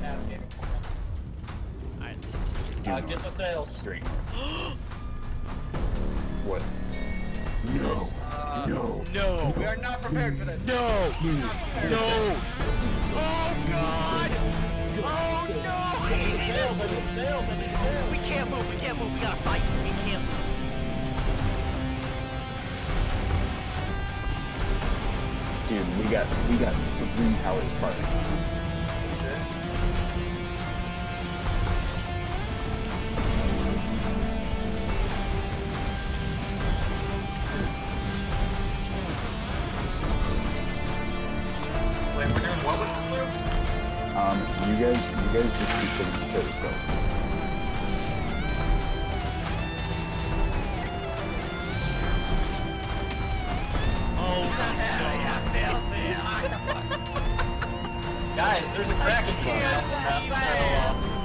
navigating for us. Alright. Get the sails. Straight. What? No. No. No. We are not prepared for this. No. No. Oh God. Oh no. Sails, I need sails, I need sails. We can't move. We can't move. We gotta fight. We can't move. Dude, we got 3 hours fighting. Wait, we're doing what with the sloop? You guys just keep getting kill stuff. Guys, there's a Kraken coming. So,